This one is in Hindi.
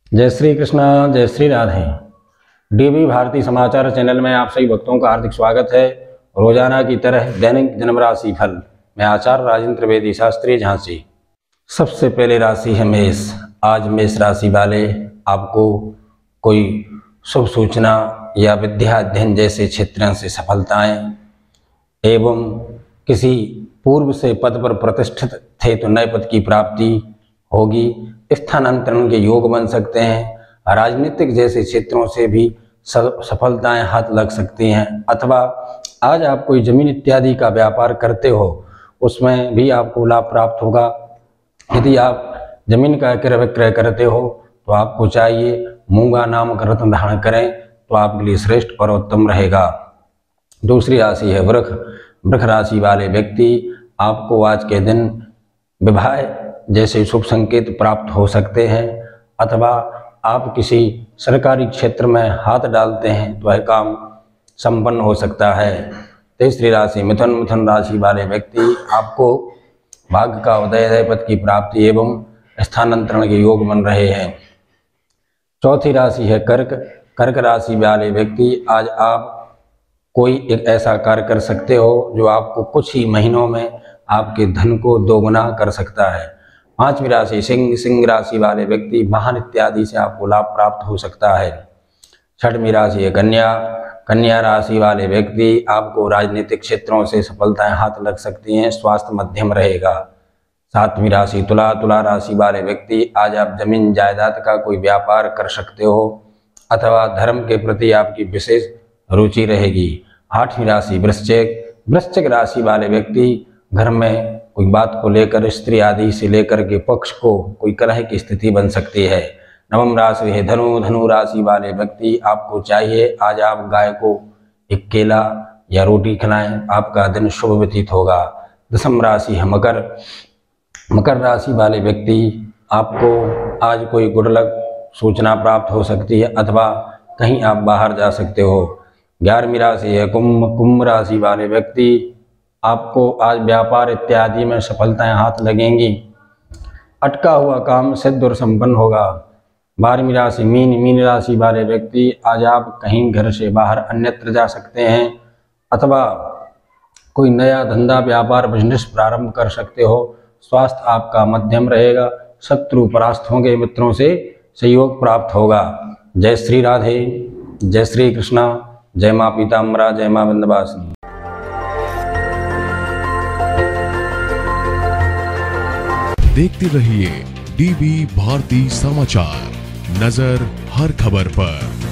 जय श्री कृष्णा, जय श्री राधे। डीबी भारती समाचार चैनल में आप सभी भक्तों का हार्दिक स्वागत है। रोजाना की तरह दैनिक जन्म राशि फल मैं आचार्य राजेंद्र त्रिवेदी शास्त्री झांसी। सबसे पहले राशि है मेष। आज मेष राशि वाले आपको कोई शुभ सूचना या विद्या अध्ययन जैसे क्षेत्रों से सफलताएं एवं किसी पूर्व से पद पर प्रतिष्ठित थे तो नए पद की प्राप्ति होगी। स्थानांतरण के योग बन सकते हैं। राजनीतिक जैसे क्षेत्रों से भी सफलताएं हाथ लग सकती हैं। अथवा आज आप कोई जमीन इत्यादि का व्यापार करते हो उसमें भी आपको लाभ प्राप्त होगा। यदि आप जमीन का क्रय विक्रय करते हो तो आपको चाहिए मूंगा नामक रत्न धारण करें तो आपके लिए श्रेष्ठ और उत्तम रहेगा। दूसरी राशि है वृष। वृष राशि वाले व्यक्ति आपको आज के दिन विवाह जैसे शुभ संकेत प्राप्त हो सकते हैं। अथवा आप किसी सरकारी क्षेत्र में हाथ डालते हैं तो वह काम संपन्न हो सकता है। तीसरी राशि मिथुन। मिथुन राशि वाले व्यक्ति आपको भाग्य का उदय पद की प्राप्ति एवं स्थानांतरण के योग बन रहे हैं। चौथी राशि है कर्क। कर्क राशि वाले व्यक्ति आज आप कोई एक ऐसा कार्य कर सकते हो जो आपको कुछ ही महीनों में आपके धन को दोगुना कर सकता है। पांचवी राशि सिंह। सिंह राशि वाले व्यक्ति वाहन इत्यादि से आपको लाभ प्राप्त हो सकता है। छठवीं राशि है कन्या। कन्या राशि वाले व्यक्ति आपको राजनीतिक क्षेत्रों से सफलताएं हाथ लग सकती हैं। स्वास्थ्य मध्यम रहेगा। सातवीं राशि तुला। तुला राशि वाले व्यक्ति आज आप जमीन जायदाद का कोई व्यापार कर सकते हो अथवा धर्म के प्रति आपकी विशेष रुचि रहेगी। आठवीं राशि वृश्चिक। वृश्चिक राशि वाले व्यक्ति घर में कोई बात को लेकर स्त्री आदि से लेकर के पक्ष को कोई कलह की स्थिति बन सकती है। नवम राशि है धनु। धनु राशि वाले व्यक्ति आपको चाहिए आज आप गाय को एक केला या रोटी खिलाएं, आपका दिन शुभ व्यतीत होगा। दसम राशि है मकर। मकर राशि वाले व्यक्ति आपको आज कोई गुडलक सूचना प्राप्त हो सकती है अथवा कहीं आप बाहर जा सकते हो। 11वीं राशि है कुंभ। कुंभ राशि वाले व्यक्ति आपको आज व्यापार इत्यादि में सफलताएं हाथ लगेंगी। अटका हुआ काम सिद्ध और संपन्न होगा। 12वीं राशि मीन। मीन राशि वाले व्यक्ति आज आप कहीं घर से बाहर अन्यत्र जा सकते हैं अथवा कोई नया धंधा व्यापार बिजनेस प्रारंभ कर सकते हो। स्वास्थ्य आपका मध्यम रहेगा। शत्रु परास्त होंगे। मित्रों से सहयोग प्राप्त होगा। जय श्री राधे, जय श्री कृष्णा, जय माँ पीताम्बरा, जय माँ विंध्यवासिनी। देखते रहिए डीबी भारती समाचार, नजर हर खबर पर।